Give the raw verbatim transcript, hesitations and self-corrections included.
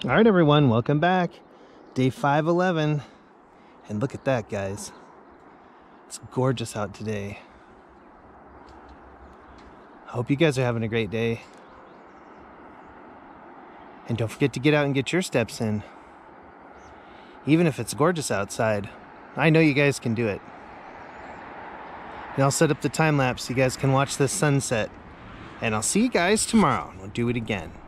All right, everyone, welcome back. Day five eleven. And look at that, guys. It's gorgeous out today. I hope you guys are having a great day. And don't forget to get out and get your steps in. Even if it's gorgeous outside, I know you guys can do it. And I'll set up the time lapse so you guys can watch the sunset. And I'll see you guys tomorrow. We'll do it again.